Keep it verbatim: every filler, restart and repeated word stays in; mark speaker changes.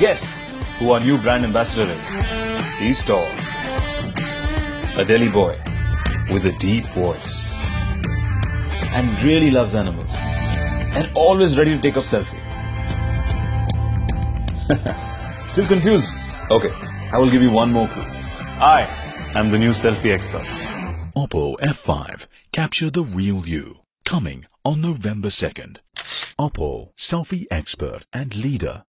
Speaker 1: Guess who our new brand ambassador is? He's tall, a Delhi boy with a deep voice, and really loves animals, and always ready to take a selfie. Still confused? Okay, I will give you one more clue. I am the new selfie expert.
Speaker 2: Oppo F five. Capture the real you. Coming on November second. Oppo, selfie expert and leader.